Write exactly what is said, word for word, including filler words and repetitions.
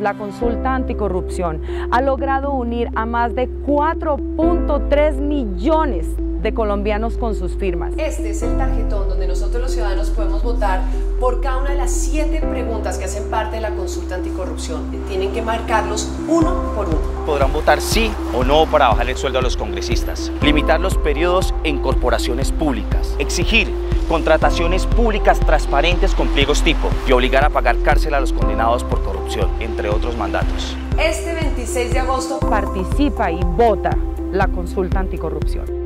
La consulta anticorrupción ha logrado unir a más de cuatro punto tres millones de colombianos con sus firmas. Este es el tarjetón donde nosotros los ciudadanos podemos votar por cada una de las siete preguntas que hacen parte de la consulta anticorrupción. Tienen que marcarlos uno por uno. Podrán votar sí o no para bajar el sueldo a los congresistas, limitar los periodos en corporaciones públicas, exigir contrataciones públicas transparentes con pliegos tipo y obligar a pagar cárcel a los condenados por corrupción, entre otros mandatos. Este veintiséis de agosto Participa y vota la consulta anticorrupción.